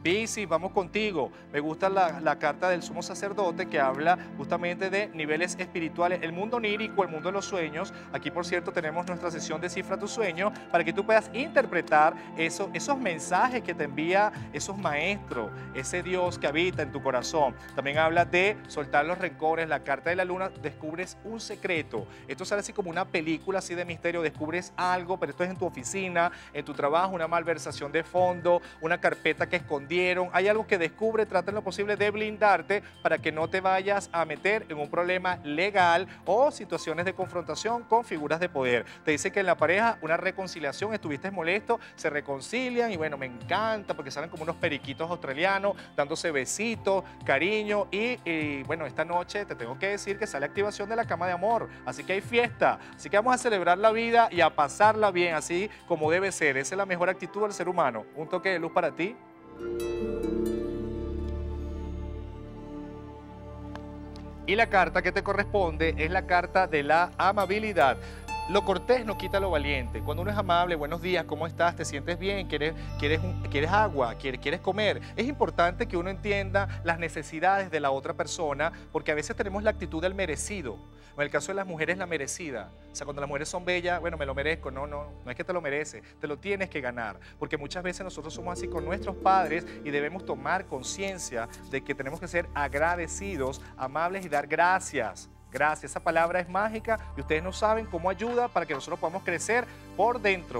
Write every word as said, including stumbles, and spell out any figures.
Piscis, vamos contigo. Me gusta la, la carta del sumo sacerdote que habla justamente de niveles espirituales, el mundo onírico, el mundo de los sueños. Aquí, por cierto, tenemos nuestra sesión de Cifra tu Sueño para que tú puedas interpretar eso, esos mensajes que te envía esos maestros, ese Dios que habita en tu corazón. También habla de soltar los rencores. La carta de la luna, descubres un secreto. Esto sale así como una película así de misterio, descubres algo, pero esto es en tu oficina, en tu trabajo, una malversación de fondo, una carpeta que escondieron. Hay algo que descubre, trata en lo posible de blindarte para que no te vayas a meter en un problema legal o situaciones de confrontación con figuras de poder. Te dice que en la pareja una reconciliación, estuviste molesto, se reconcilian y bueno, me encanta porque salen como unos periquitos australianos dándose besitos, cariño y, y bueno, esta noche te tengo que decir que sale activación de la cama de amor, así que hay fiesta, así que vamos a celebrar la vida y a pasarla bien, así como debe ser. Esa es la mejor actitud del ser humano. Un toque de luz para ti. Y la carta que te corresponde es la carta de la amabilidad. Lo cortés no quita lo valiente. Cuando uno es amable, buenos días, ¿cómo estás? ¿Te sientes bien? ¿Quieres, quieres, quieres agua? ¿Quieres, ¿Quieres comer? Es importante que uno entienda las necesidades de la otra persona, porque a veces tenemos la actitud del merecido. En el caso de las mujeres, la merecida. O sea, cuando las mujeres son bellas, bueno, me lo merezco. No, no, no es que te lo mereces, te lo tienes que ganar. Porque muchas veces nosotros somos así con nuestros padres y debemos tomar conciencia de que tenemos que ser agradecidos, amables y dar gracias. Gracias, esa palabra es mágica y ustedes no saben cómo ayuda para que nosotros podamos crecer por dentro.